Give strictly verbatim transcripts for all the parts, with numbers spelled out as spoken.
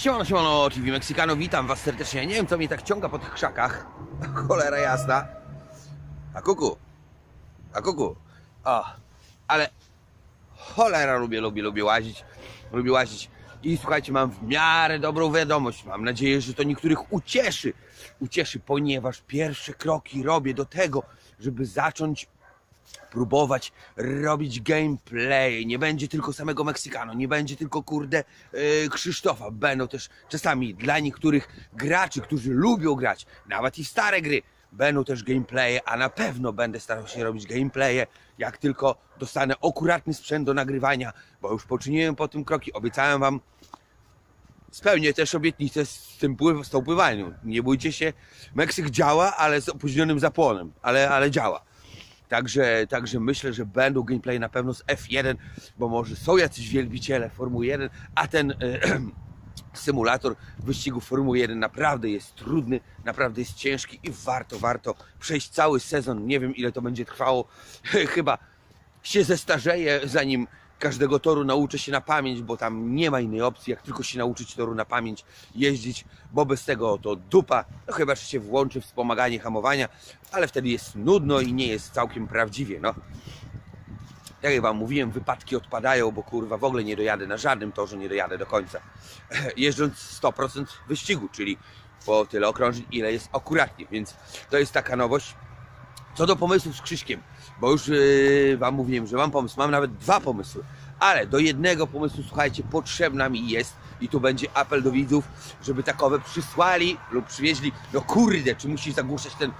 Siemano, siemano, T V Mexicano, witam was serdecznie. Nie wiem, co mnie tak ciąga po tych krzakach. Cholera jasna. A kuku. A kuku. O, ale cholera lubię, lubię, lubię łazić. Lubię łazić. I słuchajcie, mam w miarę dobrą wiadomość. Mam nadzieję, że to niektórych ucieszy. Ucieszy, ponieważ pierwsze kroki robię do tego, żeby zacząć próbować robić gameplay. Nie będzie tylko samego Mexicano, nie będzie tylko kurde yy, Krzysztofa. Będą też czasami dla niektórych graczy, którzy lubią grać, nawet i w stare gry, będą też gameplaye, a na pewno będę starał się robić gameplaye, jak tylko dostanę akuratny sprzęt do nagrywania, bo już poczyniłem po tym kroki, obiecałem wam. Spełnię też obietnicę z tym pływ, z tą pływalnią. Nie bójcie się, Meksyk działa, ale z opóźnionym zapłonem, ale, ale działa. Także, także myślę, że będą gameplay na pewno z F jeden, bo może są jacyś wielbiciele Formuły jeden, a ten e, symulator wyścigu Formuły jeden naprawdę jest trudny, naprawdę jest ciężki i warto, warto przejść cały sezon. Nie wiem, ile to będzie trwało. Chyba się zestarzeję, zanim każdego toru nauczę się na pamięć, bo tam nie ma innej opcji, jak tylko się nauczyć toru na pamięć jeździć, bo bez tego to dupa. No chyba, że się włączy wspomaganie hamowania, ale wtedy jest nudno i nie jest całkiem prawdziwie, no. Jak wam mówiłem, wypadki odpadają, bo kurwa w ogóle nie dojadę na żadnym torze, nie dojadę do końca. Jeżdżąc sto procent wyścigu, czyli po tyle okrążeń, ile jest akuratnie, więc to jest taka nowość. Co do pomysłów z Krzyśkiem, bo już yy, wam mówiłem, że mam pomysł, mam nawet dwa pomysły, ale do jednego pomysłu, słuchajcie, potrzebna mi jest, i tu będzie apel do widzów, żeby takowe przysłali lub przywieźli. No kurde, czy musi zagłuszać ten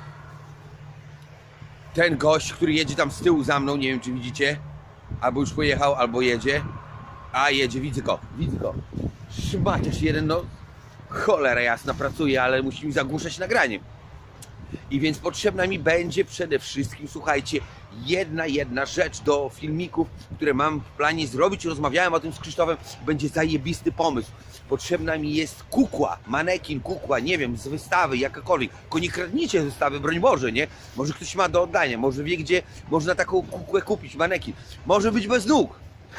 ten gość, który jedzie tam z tyłu za mną, nie wiem, czy widzicie, albo już pojechał, albo jedzie, a jedzie, widzę go, widzę go, szmaciarz jeden, no cholera jasna, pracuje, ale musi mi zagłuszać nagranie. I więc potrzebna mi będzie przede wszystkim, słuchajcie, jedna, jedna rzecz do filmików, które mam w planie zrobić. Rozmawiałem o tym z Krzysztofem, będzie zajebisty pomysł. Potrzebna mi jest kukła, manekin, kukła, nie wiem, z wystawy, jakakolwiek. Tylko nie kradnijcie z wystawy, broń Boże, nie? Może ktoś ma do oddania, może wie, gdzie można taką kukłę kupić, manekin. Może być bez nóg.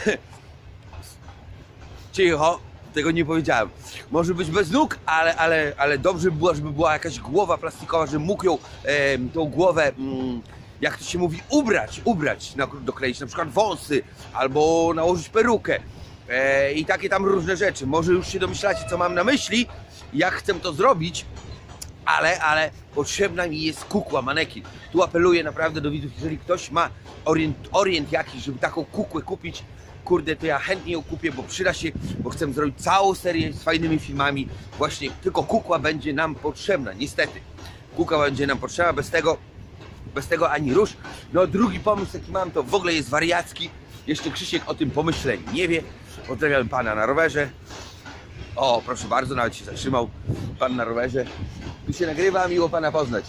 Cicho. Tego nie powiedziałem. Może być bez nóg, ale, ale, ale dobrze by było, żeby była jakaś głowa plastikowa, że mógł ją, e, tą głowę, mm, jak to się mówi, ubrać, ubrać, na, dokleić na przykład wąsy, albo nałożyć perukę e, i takie tam różne rzeczy. Może już się domyślacie, co mam na myśli, jak chcę to zrobić, ale, ale potrzebna mi jest kukła, manekin. Tu apeluję naprawdę do widzów, jeżeli ktoś ma orient, orient jakiś, żeby taką kukłę kupić, kurde, to ja chętnie ją kupię, bo przyda się, bo chcę zrobić całą serię z fajnymi filmami. Właśnie tylko kukła będzie nam potrzebna, niestety. Kukła będzie nam potrzebna, bez tego, bez tego ani rusz. No drugi pomysł, jaki mam, to w ogóle jest wariacki. Jeszcze Krzysiek o tym pomyśle nie wie. Pozdrawiam pana na rowerze. O, proszę bardzo, nawet się zatrzymał pan na rowerze. Tu się nagrywa, miło pana poznać.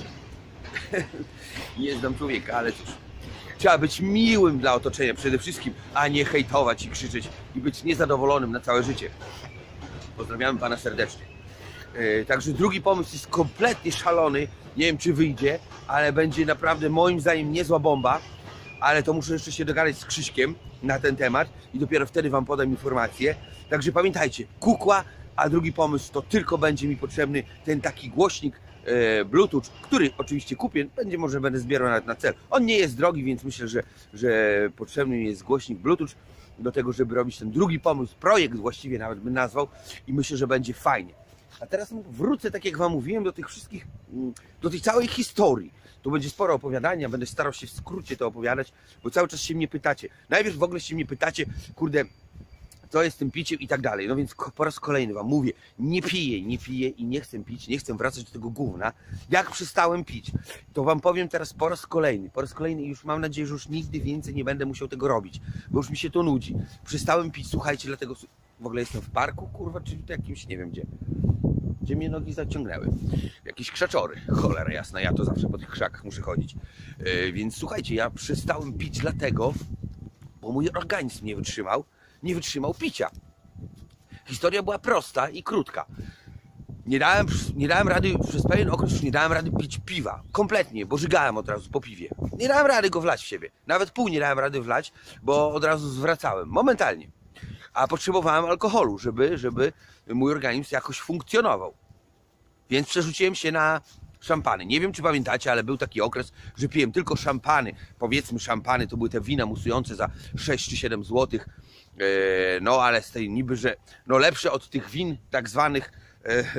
Nie znam człowieka, ale cóż. Trzeba być miłym dla otoczenia przede wszystkim, a nie hejtować i krzyczeć i być niezadowolonym na całe życie. Pozdrawiamy pana serdecznie. Yy, także drugi pomysł jest kompletnie szalony. Nie wiem, czy wyjdzie, ale będzie naprawdę moim zdaniem niezła bomba. Ale to muszę jeszcze się dogadać z Krzyśkiem na ten temat i dopiero wtedy wam podam informację. Także pamiętajcie, kukła, a drugi pomysł to tylko będzie mi potrzebny ten taki głośnik Bluetooth, który oczywiście kupię, będzie może będę zbierał nawet na cel. On nie jest drogi, więc myślę, że, że potrzebny mi jest głośnik Bluetooth do tego, żeby robić ten drugi pomysł, projekt właściwie nawet bym nazwał, i myślę, że będzie fajnie. A teraz wrócę, tak jak wam mówiłem, do tych wszystkich, do tej całej historii. Tu będzie sporo opowiadania, będę starał się w skrócie to opowiadać, bo cały czas się mnie pytacie. Najpierw w ogóle się mnie pytacie, kurde, co jest z tym piciem i tak dalej. No więc po raz kolejny wam mówię, nie piję, nie piję i nie chcę pić, nie chcę wracać do tego gówna. Jak przestałem pić, to wam powiem teraz po raz kolejny, po raz kolejny i już mam nadzieję, że już nigdy więcej nie będę musiał tego robić, bo już mi się to nudzi. Przestałem pić, słuchajcie, dlatego w ogóle jestem w parku, kurwa, czy w jakimś, nie wiem gdzie, gdzie mnie nogi zaciągnęły. Jakieś krzaczory, cholera jasna, ja to zawsze po tych krzakach muszę chodzić. Yy, więc słuchajcie, ja przestałem pić dlatego, bo mój organizm nie wytrzymał, nie wytrzymał picia. Historia była prosta i krótka. Nie dałem, nie dałem rady, przez pewien okres już nie dałem rady pić piwa. Kompletnie, bo żygałem od razu po piwie. Nie dałem rady go wlać w siebie. Nawet pół nie dałem rady wlać, bo od razu zwracałem. Momentalnie. a potrzebowałem alkoholu, żeby, żeby mój organizm jakoś funkcjonował. Więc przerzuciłem się na szampany. Nie wiem, czy pamiętacie, ale był taki okres, że piłem tylko szampany. Powiedzmy szampany, to były te wina musujące za sześć czy siedem złotych. No ale z tej niby, że no lepsze od tych win tak zwanych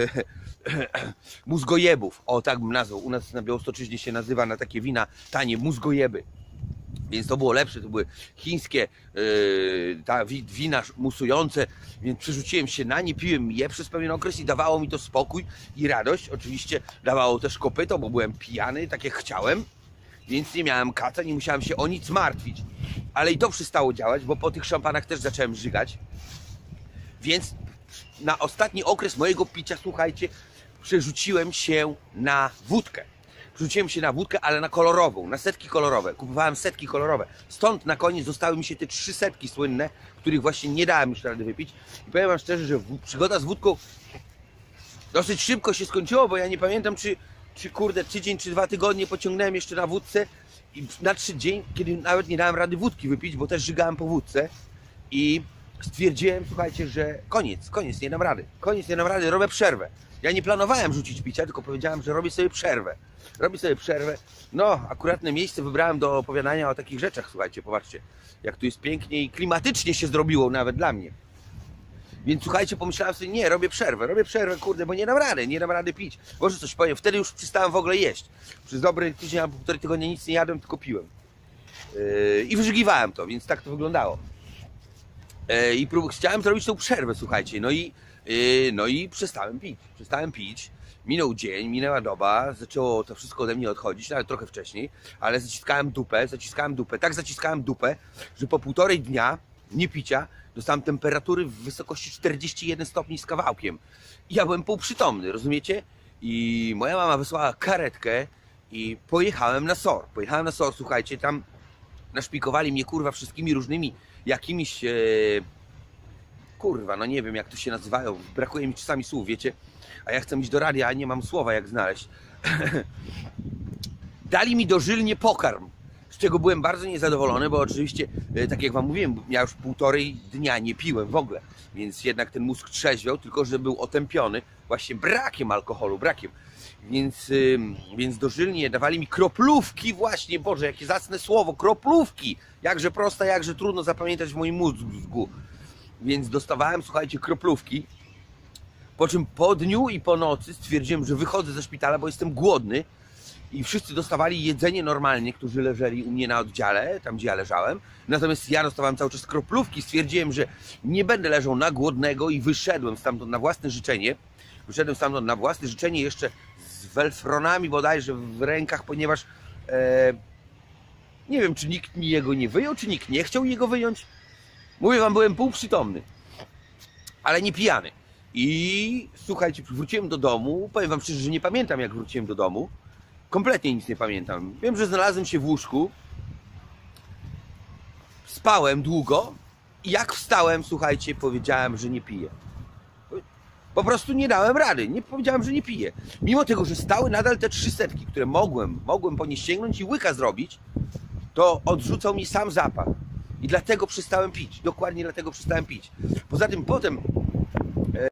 mózgojebów. O, tak bym nazwał. U nas na Białostoczyźnie się nazywa na takie wina tanie mózgojeby. Więc to było lepsze, to były chińskie yy, ta, wina musujące, więc przerzuciłem się na nie, piłem je przez pewien okres i dawało mi to spokój i radość. Oczywiście dawało też kopyto, bo byłem pijany, tak jak chciałem, więc nie miałem kaca, nie musiałem się o nic martwić. Ale i to przestało działać, bo po tych szampanach też zacząłem żygać. Więc na ostatni okres mojego picia, słuchajcie, przerzuciłem się na wódkę. Przerzuciłem się na wódkę, ale na kolorową, na setki kolorowe. Kupowałem setki kolorowe. Stąd na koniec zostały mi się te trzy setki słynne, których właśnie nie dałem już rady wypić. I powiem wam szczerze, że przygoda z wódką dosyć szybko się skończyła, bo ja nie pamiętam, czy, czy kurde tydzień, czy dwa tygodnie pociągnąłem jeszcze na wódce. I na trzy dzień, kiedy nawet nie dałem rady wódki wypić, bo też żygałem po wódce. I stwierdziłem, słuchajcie, że koniec, koniec, nie dam rady. Koniec, nie dam rady, robię przerwę. Ja nie planowałem rzucić picia, tylko powiedziałem, że robię sobie przerwę. Robię sobie przerwę. No, akuratne miejsce wybrałem do opowiadania o takich rzeczach, słuchajcie, popatrzcie, jak tu jest pięknie i klimatycznie się zrobiło nawet dla mnie. Więc słuchajcie, pomyślałem sobie, nie, robię przerwę, robię przerwę, kurde, bo nie dam rady, nie dam rady pić. Może coś powiem, wtedy już przestałem w ogóle jeść. Przez dobry tydzień albo półtorej tygodnia nic nie jadłem, tylko piłem. Yy, I wyżygiwałem to, więc tak to wyglądało. Yy, I prób- chciałem zrobić tą przerwę, słuchajcie, no i, yy, no i przestałem pić, przestałem pić. Minął dzień, minęła doba, zaczęło to wszystko ode mnie odchodzić, nawet trochę wcześniej, ale zaciskałem dupę, zaciskałem dupę, tak zaciskałem dupę, że po półtorej dnia niepicia dostałem temperatury w wysokości czterdzieści jeden stopni z kawałkiem. I ja byłem półprzytomny, rozumiecie? I moja mama wysłała karetkę i pojechałem na S O R. Pojechałem na S O R, słuchajcie, tam naszpikowali mnie, kurwa, wszystkimi różnymi jakimiś... E... Kurwa, no nie wiem jak to się nazywają, brakuje mi czasami słów, wiecie? A ja chcę iść do radia, a nie mam słowa jak znaleźć. Dali mi dożylnie pokarm, z czego byłem bardzo niezadowolony, bo oczywiście, tak jak wam mówiłem, ja już półtorej dnia nie piłem w ogóle, więc jednak ten mózg trzeźwiał, tylko że był otępiony właśnie brakiem alkoholu, brakiem. Więc, więc dożylnie dawali mi kroplówki właśnie, Boże, jakie zacne słowo, kroplówki! Jakże proste, jakże trudno zapamiętać w moim mózgu. Więc dostawałem, słuchajcie, kroplówki, po czym po dniu i po nocy stwierdziłem, że wychodzę ze szpitala, bo jestem głodny i wszyscy dostawali jedzenie normalnie, którzy leżeli u mnie na oddziale, tam gdzie ja leżałem. Natomiast ja dostawałem cały czas kroplówki, stwierdziłem, że nie będę leżał na głodnego i wyszedłem stamtąd na własne życzenie. Wyszedłem stamtąd na własne życzenie jeszcze z welfronami bodajże w rękach, ponieważ e, nie wiem, czy nikt mi jego nie wyjął, czy nikt nie chciał jego wyjąć. Mówię wam, byłem półprzytomny, ale nie pijany. I słuchajcie, wróciłem do domu, powiem wam szczerze, że nie pamiętam jak wróciłem do domu. Kompletnie nic nie pamiętam. Wiem, że znalazłem się w łóżku, spałem długo i jak wstałem, słuchajcie, powiedziałem, że nie piję. Po prostu nie dałem rady, nie powiedziałem, że nie piję. Mimo tego, że stały nadal te trzy setki, które mogłem, mogłem po nie sięgnąć i łyka zrobić, to odrzucał mi sam zapach. I dlatego przestałem pić. Dokładnie dlatego przestałem pić. Poza tym potem